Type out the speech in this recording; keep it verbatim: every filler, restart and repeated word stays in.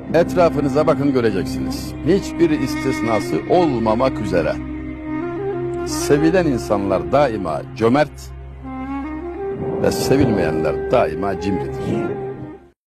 Etrafınıza bakın, göreceksiniz. Hiçbir istisnası olmamak üzere sevilen insanlar daima cömert ve sevilmeyenler daima cimridir.